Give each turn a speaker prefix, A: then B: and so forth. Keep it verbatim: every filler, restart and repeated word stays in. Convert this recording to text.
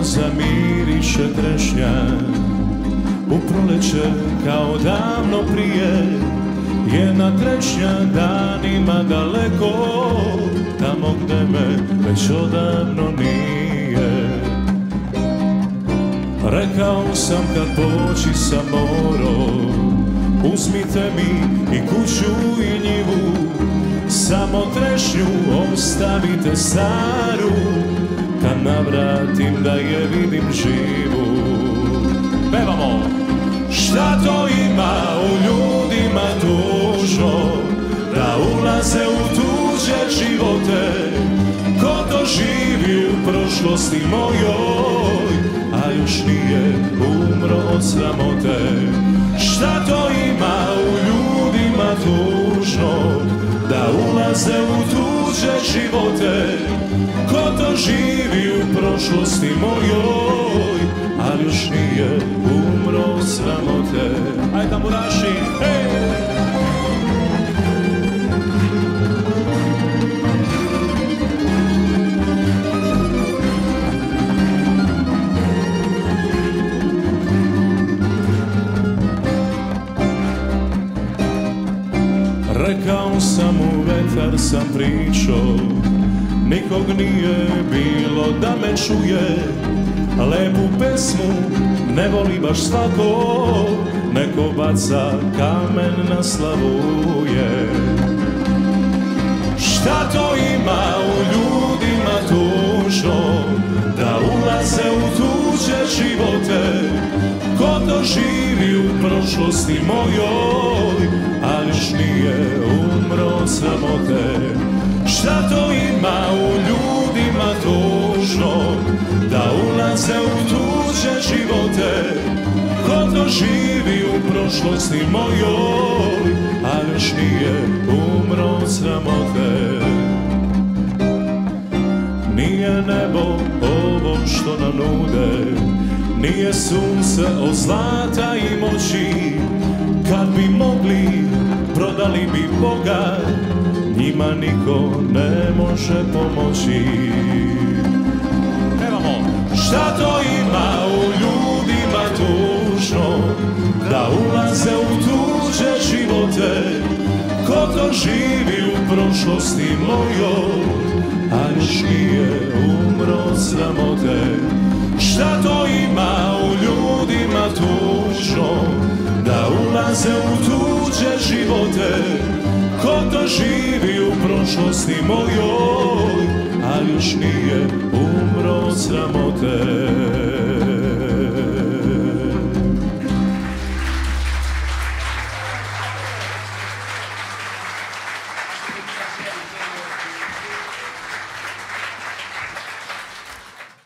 A: zamiriše trešnja, u proleće kao davno prije. Jedna trešnja danima daleko, tamo gde me već odavno nije. Rekao sam kad poći sa morom, uzmite mi i kuću i njivu, samo trešnju ostavite staru, kad navratim da je vidim živu. Pevamo! Šta to ima u ljudima tužno, da ulaze u tuđe živote? Ko to živi u prošlosti mojoj, a još nije umro od sramote? Šta to ima u ljudima tužno, da ulaze u tuđe živote? Ko to živi u prošlosti mojoj, ali još nije umro od sramote? Ajde tamburaši, hej! Rekao sam u vetar sam pričao, nikog nije bilo da me čuje. Lepu pesmu ne voli baš svako, neko baca kamen na slavuje. Šta to ima u ljudima tužno, da ulaze u tuđe živote? Ko to živi u prošlosti mojoj, ali još nije umro od sramote? Šta to ima u ljudima tužno, da ulaze u tuđe živote? Ko to živi u prošlosti mojoj, a još nije umro od sramote? Nije nebo ovo što nam nude, nije sunce od zlata i moći. Kad bi mogli, prodali bi Boga, njima niko ne može pomoći. Pevamo! Šta to ima u ljudima tužno, da ulaze u tuđe živote? Ko to živi u prošlosti mojoj, a još nije umro od sramote? Šta to ima u ljudima tužno, da ulaze u tuđe živote? Ko to živi u prošlosti mojoj, a još nije